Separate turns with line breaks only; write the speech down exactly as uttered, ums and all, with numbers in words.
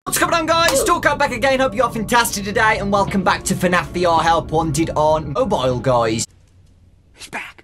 What's going on, guys? Stalker back again. Hope you're fantastic today, and welcome back to Fnaf V R Help Wanted on mobile, guys.
He's back.